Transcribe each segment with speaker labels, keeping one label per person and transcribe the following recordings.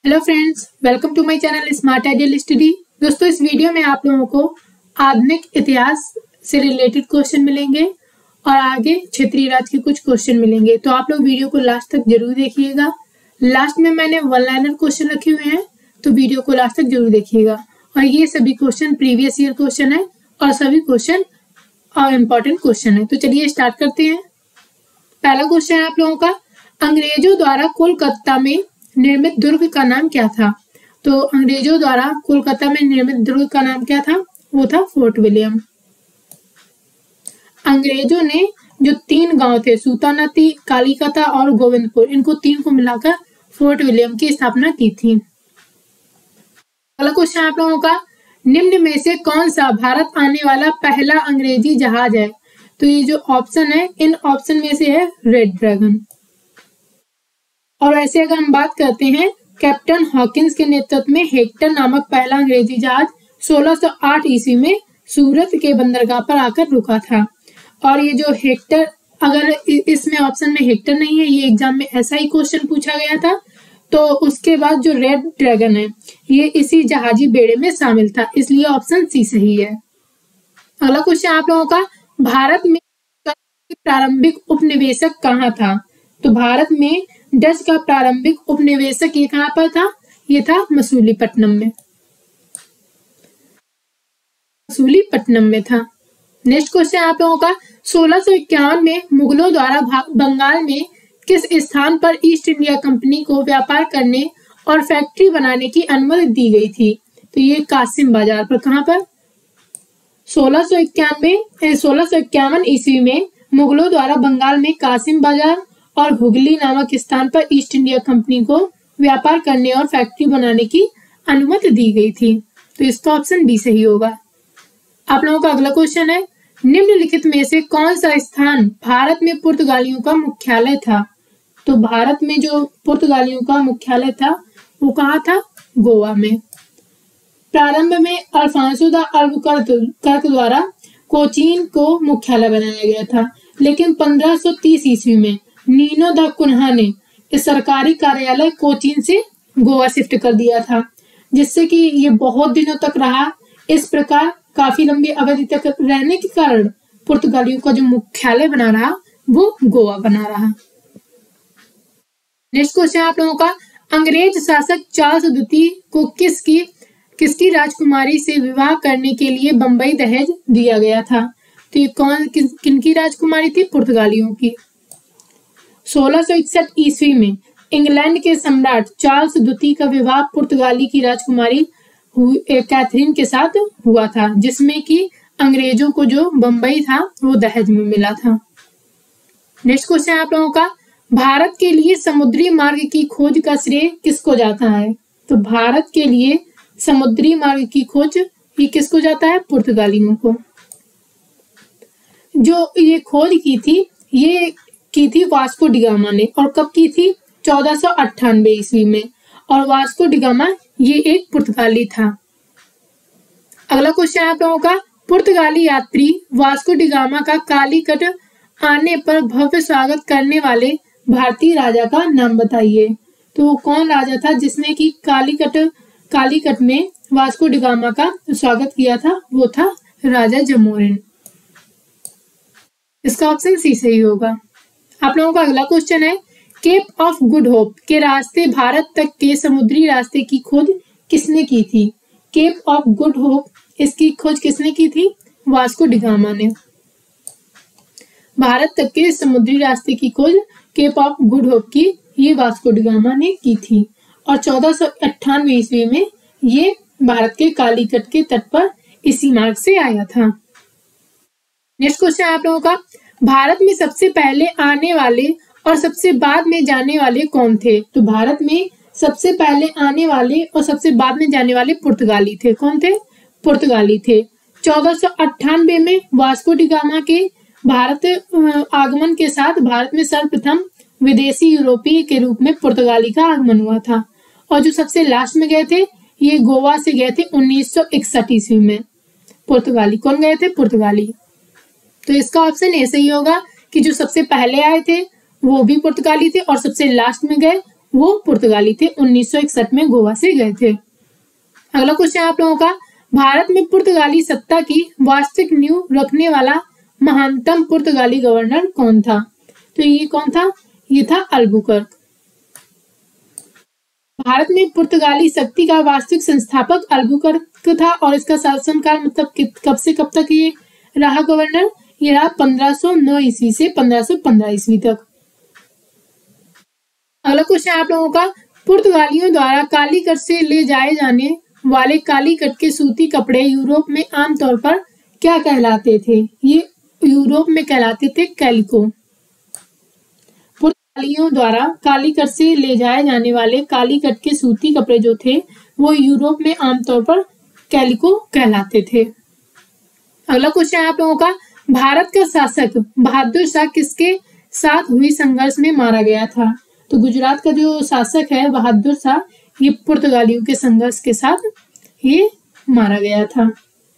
Speaker 1: Hello friends, welcome to my channel smart ideal study. दोस्तों, इस video में आप लोगों को आधुनिक इतिहास से रिलेटेड क्वेश्चन मिलेंगे और आगे क्षेत्रीय राज्य के कुछ क्वेश्चन मिलेंगे। तो आप लोग वीडियो को लास्ट तक जरूर देखिएगा। लास्ट में मैंने वन लाइनर क्वेश्चन रखे हुए हैं, तो वीडियो को लास्ट तक जरूर देखिएगा। और ये सभी क्वेश्चन प्रीवियस ईयर क्वेश्चन है और सभी क्वेश्चन इम्पोर्टेंट क्वेश्चन है। तो चलिए स्टार्ट करते हैं। पहला क्वेश्चन है आप लोगों का, अंग्रेजों द्वारा कोलकाता में निर्मित दुर्ग का नाम क्या था? तो अंग्रेजों द्वारा कोलकाता में निर्मित दुर्ग का नाम क्या था? वो था फोर्ट विलियम। अंग्रेजों ने जो 3 गांव थे, सूतानदी, कालीकता और गोविंदपुर, इनको 3 को मिलाकर फोर्ट विलियम की स्थापना की थी। अगला क्वेश्चन आप लोगों का, निम्न में से कौन सा भारत आने वाला पहला अंग्रेजी जहाज है? तो ये जो ऑप्शन है, इन ऑप्शन में से है रेड ड्रैगन। और ऐसे अगर हम बात करते हैं, कैप्टन हॉकिंस के नेतृत्व में हेक्टर नामक पहला अंग्रेजी जहाज 1608 ईस्वी में सूरत के बंदरगाह पर आकर रुका था। और ये जो हेक्टर, अगर इसमें ऑप्शन में हेक्टर नहीं है, ये एग्जाम में ऐसा ही क्वेश्चन पूछा गया था। तो उसके बाद जो रेड ड्रैगन है, ये इसी जहाजी बेड़े में शामिल था, इसलिए ऑप्शन सी सही है। अगला क्वेश्चन आप लोगों का, भारत में प्रारंभिक उपनिवेशक कहाँ था? तो भारत में डच का प्रारंभिक उपनिवेशक ये कहाँ पर था? ये था मसूलीपट्टनम में। मसूलीपट्टनम में था। नेक्स्ट क्वेश्चन आप लोगों का, 1651 में मुगलों द्वारा बंगाल में किस स्थान पर ईस्ट इंडिया कंपनी को व्यापार करने और फैक्ट्री बनाने की अनुमति दी गई थी? तो ये कासिम बाजार पर। कहाँ पर? 1651 ईस्वी में मुगलों द्वारा बंगाल में कासिम बाजार और हुगली नामक स्थान पर ईस्ट इंडिया कंपनी को व्यापार करने और फैक्ट्री बनाने की अनुमति दी गई थी। तो इसका ऑप्शन बी सही होगा। आप लोगों का अगला क्वेश्चन है, निम्नलिखित में से कौन सा स्थान भारत में पुर्तगालियों का मुख्यालय था? तो भारत में जो पुर्तगालियों का मुख्यालय था वो कहाँ था? गोवा में। प्रारंभ में अल्फांसो द अल्बुकर्क द्वारा कोचीन को मुख्यालय बनाया गया था, लेकिन 1530 ईस्वी में नीनो द कुन्हा ने इस सरकारी कार्यालय कोचीन से गोवा शिफ्ट कर दिया था, जिससे कि ये बहुत दिनों तक रहा। इस प्रकार काफी लंबी अवधि तक रहने के कारण पुर्तगालियों का जो मुख्यालय बना रहा वो गोवा बना रहा। नेक्स्ट क्वेश्चन आप लोगों का, अंग्रेज शासक चार्ल्स द्वितीय को किसकी राजकुमारी से विवाह करने के लिए बंबई दहेज दिया गया था? तो ये किनकी राजकुमारी थी? पुर्तगालियों की। 1661 ईस्वी में इंग्लैंड के सम्राट चार्ल्स द्वितीय का विवाह पुर्तगाली की राजकुमारी कैथरीन के साथ हुआ था, जिसमें कि अंग्रेजों को जो बंबई था वो दहेज में मिला था। नेक्स्ट क्वेश्चन आप लोगों का, भारत के लिए समुद्री मार्ग की खोज का श्रेय किसको जाता है? तो भारत के लिए समुद्री मार्ग की खोज ये किसको जाता है? पुर्तगालियों को। जो ये खोज की थी वास्को डिगामा ने। और कब की थी? 1498 ईस्वी में। और वास्को डिगामा ये एक पुर्तगाली था। अगला क्वेश्चन आप लोगों का, पुर्तगाली यात्री वास्को डिगामा का कालीकट आने पर भव्य स्वागत करने वाले भारतीय राजा का नाम बताइए। तो वो कौन राजा था जिसने कि कालीकट में वास्को डिगामा का स्वागत किया था? वो था राजा जमोरिन। इसका ऑप्शन सी सही होगा। आप लोगों का अगला क्वेश्चन है, केप ऑफ गुड होप के रास्ते भारत तक के समुद्री रास्ते की खोज किसने की थी? केप ऑफ गुड होप, इसकी खोज किसने की थी? वास्को डिगामा ने। भारत तक के समुद्री रास्ते की खोज केप ऑफ गुड होप की ये वास्को डिगामा ने की थी। और 1498 ईस्वी में ये भारत के कालीकट के तट पर इसी मार्ग से आया था। नेक्स्ट क्वेश्चन आप लोगों का, भारत में सबसे पहले आने वाले और सबसे बाद में जाने वाले कौन थे? तो भारत में सबसे पहले आने वाले और सबसे बाद में जाने वाले पुर्तगाली थे। कौन थे? पुर्तगाली थे। 1498 में वास्को डिगामा के भारत आगमन के साथ भारत में सर्वप्रथम विदेशी यूरोपीय के रूप में पुर्तगाली का आगमन हुआ था। और जो सबसे लास्ट में गए थे, ये गोवा से गए थे 1961 ईस्वी में। पुर्तगाली कौन गए थे? पुर्तगाली। तो इसका ऑप्शन ऐसे ही होगा कि जो सबसे पहले आए थे वो भी पुर्तगाली थे और सबसे लास्ट में गए वो पुर्तगाली थे। 1961 में गोवा से गए थे। अगला क्वेश्चन आप लोगों का, भारत में पुर्तगाली सत्ता की वास्तविक नींव रखने वाला महानतम पुर्तगाली गवर्नर कौन था? तो ये कौन था? ये था अल्बुकर्क। भारत में पुर्तगाली शक्ति का वास्तविक संस्थापक अल्बुकर्क था और इसका शासनकाल मतलब कब से कब तक ये रहा गवर्नर? ये रहा 1509 ईस्वी से 1515 ईस्वी तक। अगला क्वेश्चन आप लोगों का, पुर्तगालियों द्वारा कालीकट से ले जाए जाने वाले कालीकट के सूती कपड़े यूरोप में आमतौर पर क्या कहलाते थे? ये यूरोप में कहलाते थे कैलिको। पुर्तगालियों द्वारा कालीकट से ले जाए जाने वाले कालीकट के सूती कपड़े जो थे वो यूरोप में आमतौर पर कैलिको कहलाते थे। अगला क्वेश्चन आप लोगों का, भारत का शासक बहादुर शाह किसके साथ हुई संघर्ष में मारा गया था? तो गुजरात का जो शासक है बहादुर शाह, ये पुर्तगालियों के संघर्ष के साथ ये मारा गया था।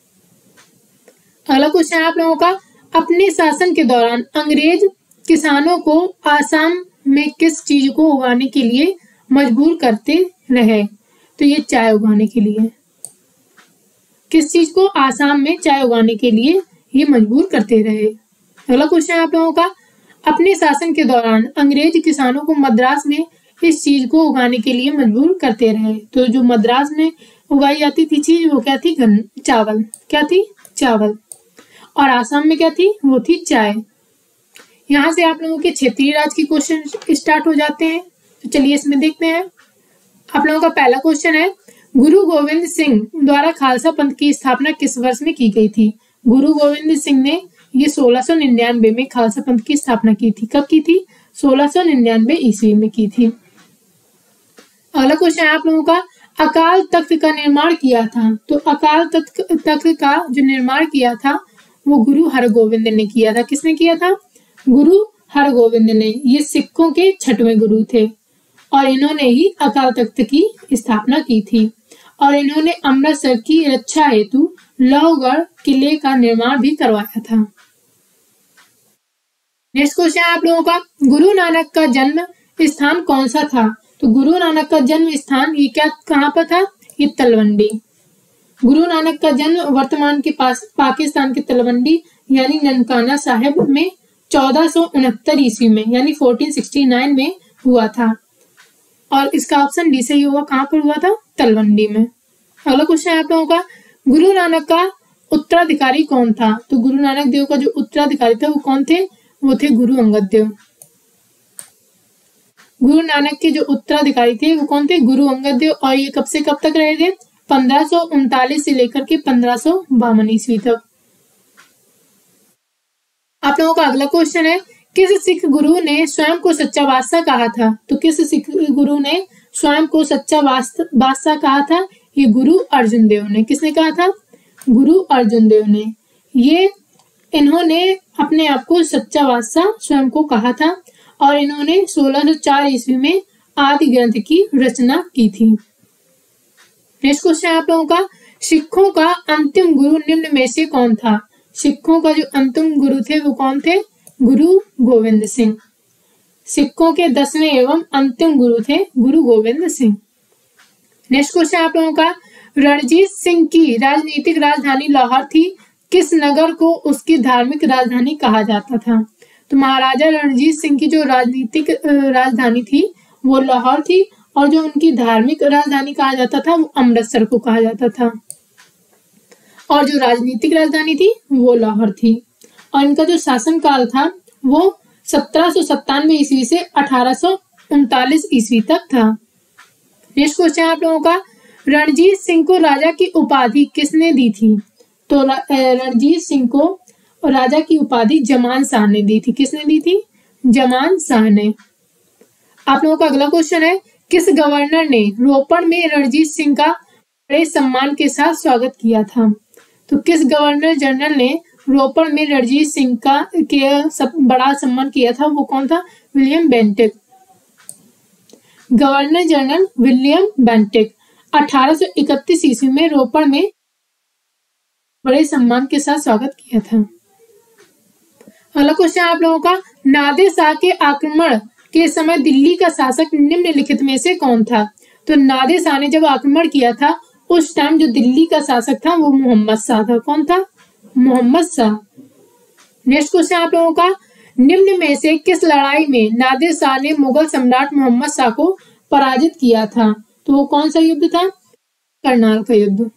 Speaker 1: अगला क्वेश्चन आप लोगों का, अपने शासन के दौरान अंग्रेज किसानों को आसाम में किस चीज को उगाने के लिए मजबूर करते रहे? तो ये चाय उगाने के लिए। किस चीज को आसाम में चाय उगाने के लिए ये मजबूर करते रहे? अगला क्वेश्चन आप लोगों का, अपने शासन के दौरान अंग्रेज किसानों को मद्रास में इस चीज को उगाने के लिए मजबूर करते रहे। तो जो मद्रास में उगाई जाती थी चीज वो क्या थी? चावल। क्या थी? चावल। और आसाम में क्या थी? वो थी चाय। यहाँ से आप लोगों के क्षेत्रीय राज्य की क्वेश्चन स्टार्ट हो जाते हैं। तो चलिए इसमें देखते हैं। आप लोगों का पहला क्वेश्चन है, गुरु गोविंद सिंह द्वारा खालसा पंथ की स्थापना किस वर्ष में की गई थी? गुरु गोविंद सिंह ने ये 1699 में खालसा पंथ की स्थापना की थी। कब की थी? 1699 ईस्वी में की थी। अगला क्वेश्चन है आप लोगों का, अकाल तख्त का निर्माण किया था। तो अकाल तख्त का जो निर्माण किया था वो गुरु हरगोविंद ने किया था। किसने किया था? गुरु हरगोविंद ने। ये सिखों के 6वें गुरु थे और इन्होंने ही अकाल तख्त की स्थापना की थी और इन्होंने अमृतसर की रक्षा हेतु लोहगढ़ किले का निर्माण भी करवाया था। नेक्स्ट क्वेश्चन है आप लोगों का, गुरु नानक का जन्म स्थान कौन सा था? तो गुरु नानक का जन्म स्थान ये कहाँ पर था? ये तलवंडी। गुरु नानक का जन्म वर्तमान के पाकिस्तान के तलवंडी यानी ननकाना साहिब में 1469 ईस्वी में यानी 1469 में हुआ था और इसका ऑप्शन डी सही होगा। कहाँ पर हुआ था? तलवंडी में। अगला क्वेश्चन है आप लोगों का, गुरु नानक का उत्तराधिकारी कौन था? तो गुरु नानक देव का जो उत्तराधिकारी था वो कौन थे? वो थे गुरु अंगद देव। गुरु नानक के जो उत्तराधिकारी थे वो कौन थे? गुरु अंगद देव। और ये कब से कब तक रहे थे? 1539 से लेकर के 1552 ईस्वी तक। आप लोगों का अगला क्वेश्चन है, किस सिख गुरु ने स्वयं को सच्चा बादशाह कहा था? तो किस सिख गुरु ने स्वयं को सच्चा बादशाह कहा था? ये गुरु अर्जुन देव ने। किसने कहा था? गुरु अर्जुन देव ने। ये इन्होंने अपने आप को सच्चा बादशाह स्वयं को कहा था और इन्होंने 1604 ईस्वी में आदि ग्रंथ की रचना की थी। नेक्स्ट क्वेश्चन है आप लोगों का, सिखों का अंतिम गुरु निम्न में से कौन था? सिखों का जो अंतिम गुरु थे वो कौन थे? गुरु गोविंद सिंह। सिखों के 10वें एवं अंतिम गुरु थे गुरु गोविंद सिंह। नेक्स्ट क्वेश्चन आप लोगों का, रणजीत सिंह की राजनीतिक राजधानी लाहौर थी। किस नगर को उसकी धार्मिक राजधानी कहा जाता था? तो महाराजा रणजीत सिंह की जो राजनीतिक राजधानी थी वो लाहौर थी और जो उनकी धार्मिक राजधानी कहा जाता था वो अमृतसर को कहा जाता था और जो राजनीतिक राजधानी थी वो लाहौर थी। और इनका जो शासन काल था वो 1797 ईस्वी से 1839 ईस्वी तक था। नेक्स्ट क्वेश्चन आप लोगों का, रणजीत सिंह को राजा की उपाधि किसने दी थी? तो रणजीत सिंह को राजा की उपाधि जमान शाह ने दी थी। किसने दी थी? जमान शाह ने। आप लोगों का अगला क्वेश्चन है, किस गवर्नर ने रोपड़ में रणजीत सिंह का बड़े सम्मान के साथ स्वागत किया था? तो किस गवर्नर जनरल ने रोपड़ में रणजीत सिंह का बड़ा सम्मान किया था? वो कौन था? William Bentinck. Governor general William Bentinck 1831 ईस्वी में रोपड़ में बड़े सम्मान के साथ स्वागत किया था। अगला क्वेश्चन आप लोगों का, नादिर शाह के आक्रमण के समय दिल्ली का शासक निम्नलिखित में से कौन था? तो नादिर शाह ने जब आक्रमण किया था उस टाइम जो दिल्ली का शासक था वो मोहम्मद शाह था। कौन था? मोहम्मद शाह। नेक्स्ट क्वेश्चन आप लोगों का, निम्न में से किस लड़ाई में नादिर शाह ने मुगल सम्राट मोहम्मद शाह को पराजित किया था? तो वो कौन सा युद्ध था? करनाल का युद्ध।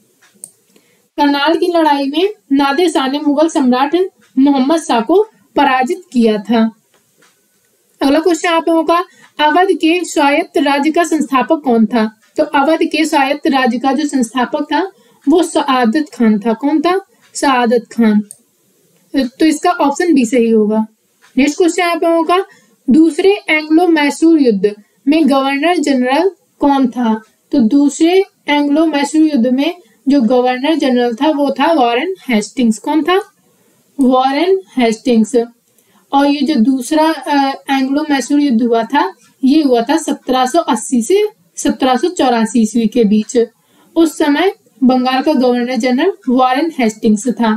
Speaker 1: करनाल की लड़ाई में नादिर शाह ने मुगल सम्राट मोहम्मद शाह को पराजित किया था। अगला क्वेश्चन आप लोगों का, अवध के स्वायत्त राज्य का संस्थापक कौन था? तो अवध के स्वायत्त राज्य का जो संस्थापक था वो सआदत खान था। कौन था? सआदत खान। तो इसका ऑप्शन बी सही होगा। नेक्स्ट क्वेश्चन आप लोगों का, दूसरे एंग्लो मैसूर युद्ध में गवर्नर जनरल कौन था? तो दूसरे एंग्लो मैसूर युद्ध में जो गवर्नर जनरल था वो था वॉरेन हेस्टिंग्स। कौन था? Warren Hastings. और ये जो दूसरा एंग्लो मैसूर युद्ध हुआ था ये हुआ था 1780 से 1784 ईस्वी के बीच। उस समय बंगाल का गवर्नर जनरल वॉरेन हेस्टिंग्स था।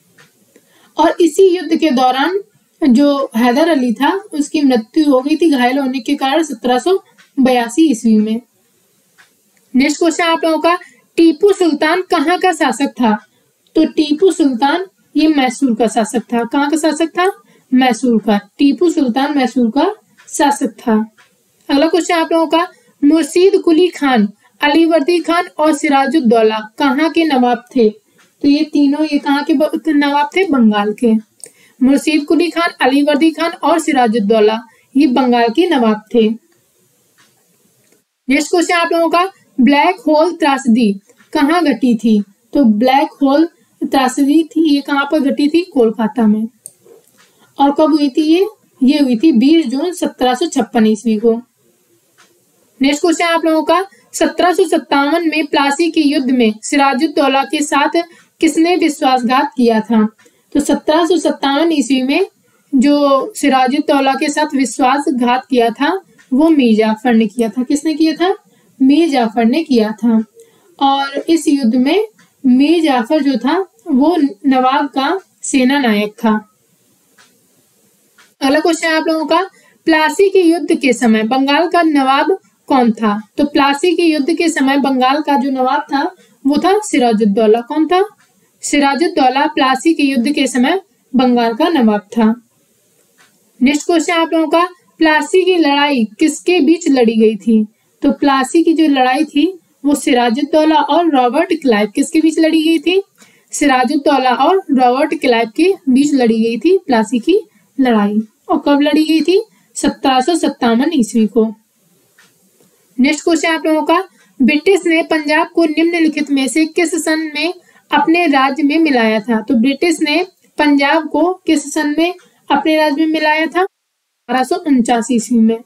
Speaker 1: और इसी युद्ध के दौरान जो हैदर अली था उसकी मृत्यु हो गई थी घायल होने के कारण 1782 ईस्वी में। नेक्स्ट क्वेश्चन आप लोगों का, टीपू सुल्तान कहाँ का शासक था? तो टीपू सुल्तान ये मैसूर का शासक था। कहाँ का शासक था? मैसूर का। टीपू सुल्तान मैसूर का शासक था। अगला क्वेश्चन आप लोगों का, मुर्शीद कुली खान, अलीवर्दी खान और सिराजुद्दौला कहाँ के नवाब थे? तो ये तीनों ये कहाँ के नवाब थे? बंगाल के। मुर्शीद कुली खान, अलीवर्दी खान और सिराजुद्दौला ये बंगाल के नवाब थे। नेक्स्ट क्वेश्चन आप लोगों का, ब्लैक होल त्रासदी कहाँ घटी थी? तो ब्लैक होल त्रासदी थी ये कहाँ पर घटी थी? कोलकाता में। और कब हुई थी ये हुई थी 20 जून 1756 ईस्वी को। नेक्स्ट क्वेश्चन आप लोगों का, 1757 में प्लासी के युद्ध में सिराजुद्दौला के साथ किसने विश्वासघात किया था? तो 1757 ईस्वी में जो सिराजुद्दौला के साथ विश्वासघात किया था वो मीर जाफर ने किया था। किसने किया था? मीर जाफर ने किया था। और इस युद्ध में मीर जाफर जो था वो नवाब का सेना नायक था। अगला क्वेश्चन आप लोगों का, प्लासी के युद्ध के समय बंगाल का नवाब कौन था? तो प्लासी के युद्ध के समय बंगाल का जो नवाब था वो था सिराजुद्दौला। कौन था? सिराजुद्दौला प्लासी के युद्ध के समय बंगाल का नवाब था। नेक्स्ट क्वेश्चन आप लोगों का, प्लासी की लड़ाई किसके बीच लड़ी गई थी? तो प्लासी की जो लड़ाई थी वो सिराजुद्दौला और रॉबर्ट क्लाइव किसके बीच लड़ी गई थी? सिराजुद्दौला और रॉबर्ट क्लाइव के बीच लड़ी गई थी प्लासी की लड़ाई। और कब लड़ी गई थी? 1757 ईस्वी को। नेक्स्ट क्वेश्चन आप लोगों का, ब्रिटिश ने पंजाब को निम्नलिखित में से किस सन में अपने राज्य में मिलाया था? तो ब्रिटिश ने पंजाब को किस सन में अपने राज्य में मिलाया था? 1849 ईस्वी में।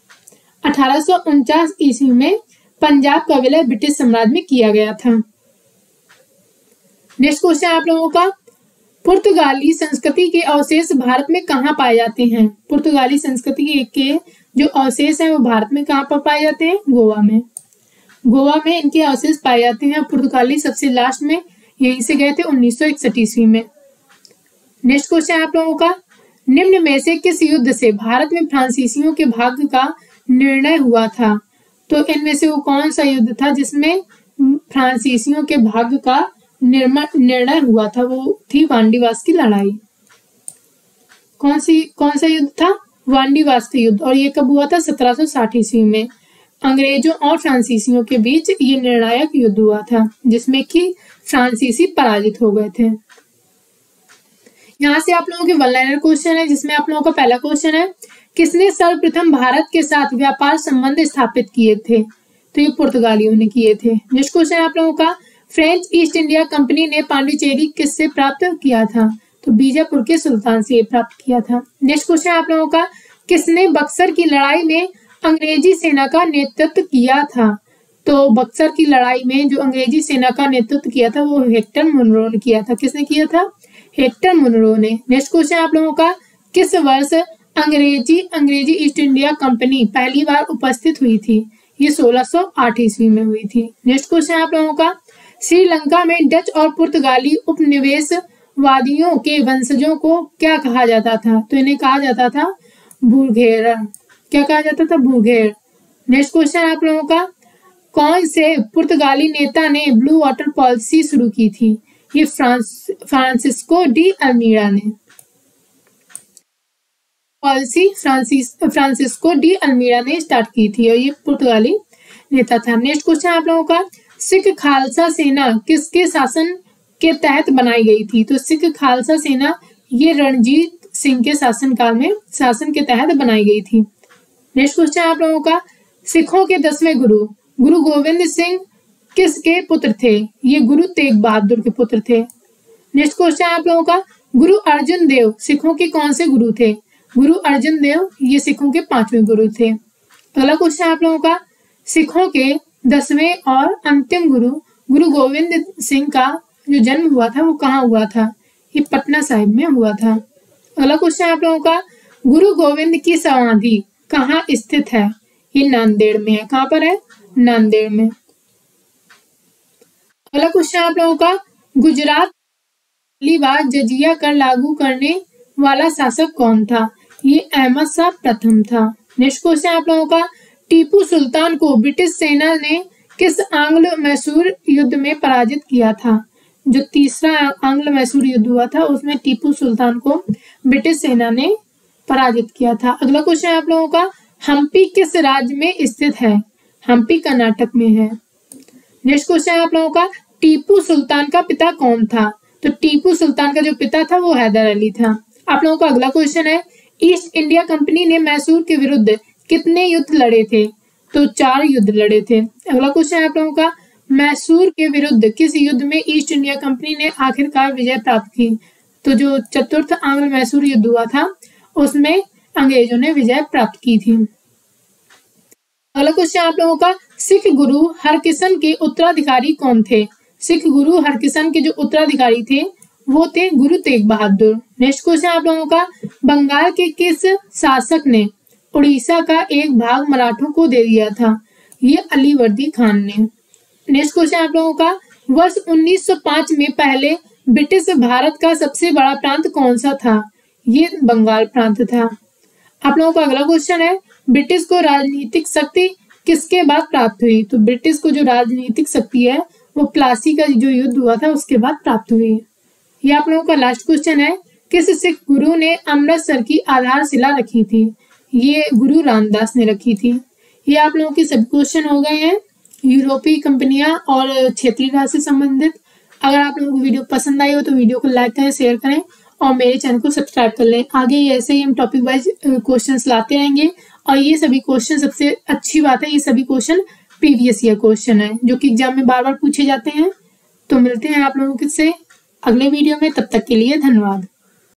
Speaker 1: 1849 ईस्वी में पंजाब का विलय ब्रिटिश साम्राज्य में किया गया था। नेक्स्ट क्वेश्चन आप लोगों का, पुर्तगाली संस्कृति के अवशेष भारत में कहाँ पाए जाते हैं? पुर्तगाली संस्कृति के जो अवशेष हैं वो भारत में कहाँ पर पाए जाते हैं? गोवा में। गोवा में इनके अवशेष पाए जाते हैं। पुर्तगाली सबसे लास्ट में यहीं से गए थे 1961 ईस्वी में। नेक्स्ट क्वेश्चन आप लोगों का, निम्न में से किस युद्ध से भारत में फ्रांसीसियों के भाग्य का निर्णय हुआ था? तो इनमें से वो कौन सा युद्ध था जिसमें फ्रांसीसियों के भाग्य का निर्णय हुआ था? वो थी वांडीवास की लड़ाई। कौन सा युद्ध था? वांडीवास का युद्ध। और ये कब हुआ था? 1760 ईस्वी में। अंग्रेजों और फ्रांसीसियों के बीच ये निर्णायक युद्ध हुआ था जिसमें कि फ्रांसीसी पराजित हो गए थे। यहाँ से आप लोगों के वन लाइनर क्वेश्चन है जिसमें आप लोगों का पहला क्वेश्चन है, किसने सर्वप्रथम भारत के साथ व्यापार संबंध स्थापित किए थे? तो ये पुर्तगालियों ने किए थे। नेक्स्ट क्वेश्चन आप लोगों का, फ्रेंच ईस्ट इंडिया कंपनी ने पांडिचेरी किससे प्राप्त किया था? तो बीजापुर के सुल्तान से प्राप्त किया था। नेक्स्ट क्वेश्चन आप लोगों का, किसने बक्सर की लड़ाई में अंग्रेजी सेना का नेतृत्व किया था? तो बक्सर की लड़ाई में जो अंग्रेजी सेना का नेतृत्व किया था वो हेक्टर मुनरो ने किया था। किसने किया था? हेक्टर मुनरो ने। नेक्स्ट क्वेश्चन आप लोगों का, किस वर्ष अंग्रेजी ईस्ट इंडिया कंपनी पहली बार उपस्थित हुई थी? ये 1608 ईस्वी में हुई थी। नेक्स्ट क्वेश्चन आप लोगों का, श्रीलंका में डच और पुर्तगाली उपनिवेशवादियों के वंशजों को क्या कहा जाता था? तो इन्हें कहा जाता था बुर्गेरर। क्या कहा जाता था? भूगेड़। नेक्स्ट क्वेश्चन आप लोगों का, कौन से पुर्तगाली नेता ने ब्लू वाटर पॉलिसी शुरू की थी? ये फ्रांसिस्को डी अल्मीड़ा ने पॉलिसी फ्रांसिस्को डी अल्मीड़ा ने स्टार्ट की थी और ये पुर्तगाली नेता था। नेक्स्ट क्वेश्चन आप लोगों का, सिख खालसा सेना किसके शासन के तहत बनाई गई थी? तो सिख खालसा सेना ये रणजीत सिंह के शासनकाल में शासन के तहत बनाई गई थी। नेक्स्ट क्वेश्चन आप लोगों का, सिखों के 10वें गुरु गुरु गोविंद सिंह किसके पुत्र थे? ये गुरु तेग बहादुर के पुत्र थे। नेक्स्ट क्वेश्चन आप लोगों का, गुरु अर्जुन देव सिखों के कौन से गुरु थे? गुरु अर्जुन देव ये सिखों के 5वें गुरु थे। अगला क्वेश्चन आप लोगों का, सिखों के 10वें और अंतिम गुरु गुरु गोविंद सिंह का जो जन्म हुआ था वो कहाँ हुआ था? ये पटना साहिब में हुआ था। अगला क्वेश्चन आप लोगों का, गुरु गोविंद की समाधि कहाँ स्थित है? ये नांदेड़ में है। कहाँ पर है? नांदेड़ में। अगला क्वेश्चन आप लोगों का, गुजरात पहली बार जजिया कर लागू करने वाला शासक कौन था? ये अहमद शाह प्रथम था। नेक्स्ट क्वेश्चन आप लोगों का, टीपू सुल्तान को ब्रिटिश सेना ने किस आंग्ल मैसूर युद्ध में पराजित किया था? जो तीसरा आंग्ल मैसूर युद्ध हुआ था उसमें टीपू सुल्तान को ब्रिटिश सेना ने पराजित किया था। अगला क्वेश्चन आप लोगों का, हम्पी किस राज्य में स्थित है? हम्पी कर्नाटक में है। नेक्स्ट क्वेश्चन आप लोगों का, टीपू सुल्तान का पिता कौन था? तो टीपू सुल्तान का जो पिता था वो हैदर अली था। आप लोगों का अगला क्वेश्चन है, ईस्ट इंडिया कंपनी ने मैसूर के विरुद्ध कितने युद्ध लड़े थे? तो 4 युद्ध लड़े थे। अगला क्वेश्चन आप लोगों का, मैसूर के विरुद्ध किस युद्ध में ईस्ट इंडिया कंपनी ने आखिरकार विजय प्राप्त की? तो जो चतुर्थ आंग्ल मैसूर युद्ध हुआ था उसमें अंग्रेजों ने विजय प्राप्त की थी। अगला क्वेश्चन आप लोगों का, सिख गुरु हरकिशन के उत्तराधिकारी कौन थे? सिख गुरु हरकिशन के जो उत्तराधिकारी थे वो थे गुरु तेग बहादुर। नेक्स्ट क्वेश्चन आप लोगों का, बंगाल के किस शासक ने उड़ीसा का एक भाग मराठों को दे दिया था? ये अलीवर्दी खान ने। नेक्स्ट क्वेश्चन आप लोगों का, वर्ष 1905 में पहले ब्रिटिश भारत का सबसे बड़ा प्रांत कौन सा था? ये बंगाल प्रांत था। आप लोगों का अगला क्वेश्चन है, ब्रिटिश को राजनीतिक शक्ति किसके बाद प्राप्त हुई? तो ब्रिटिश को जो राजनीतिक शक्ति है वो प्लासी का जो युद्ध हुआ था उसके बाद प्राप्त हुई। ये आप लोगों का लास्ट क्वेश्चन है, किस सिख गुरु ने अमृतसर की आधारशिला रखी थी? ये गुरु रामदास ने रखी थी। ये आप लोगों के सब क्वेश्चन हो गए हैं यूरोपीय कंपनियां और क्षेत्रीय राज्य से संबंधित। अगर आप लोगों को वीडियो पसंद आई हो तो वीडियो को लाइक करें, शेयर करें और मेरे चैनल को सब्सक्राइब कर लें। आगे ऐसे ही हम टॉपिक वाइज क्वेश्चंस लाते रहेंगे और ये सभी क्वेश्चन, सबसे अच्छी बात है, ये सभी क्वेश्चन प्रीवियस ईयर क्वेश्चन है जो कि एग्जाम में बार बार पूछे जाते हैं। तो मिलते हैं आप लोगों से अगले वीडियो में, तब तक के लिए धन्यवाद।